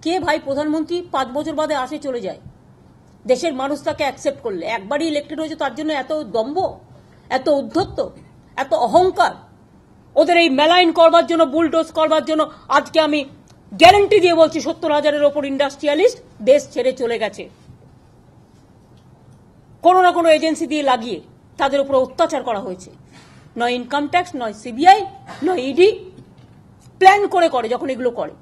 কে ভাই প্রধানমন্ত্রী 5 বছর বাদে আসে চলে যায়? দেশের মানুষ তাকে অ্যাকসেপ্ট করলে, একবারই ইলেক্টেড হয়েছে তার জন্য এত দম্ভ, এত উদ্ধত্ত, এত অহংকার। ওদের এই মেলাইন করবার জন্য, বুলডোজ করবার জন্য আজকে আমি গ্যারান্টি দিয়ে বলছি 70,000-এর ওপর ইন্ডাস্ট্রিয়ালিস্ট দেশ ছেড়ে চলে গেছে। কোনো না কোনো এজেন্সি দিয়ে লাগিয়ে তাদের উপর অত্যাচার করা হয়েছে। নয় ইনকাম ট্যাক্স, নয় সিবিআই, নয় ইডি, প্ল্যান করে যখন এগুলো করে।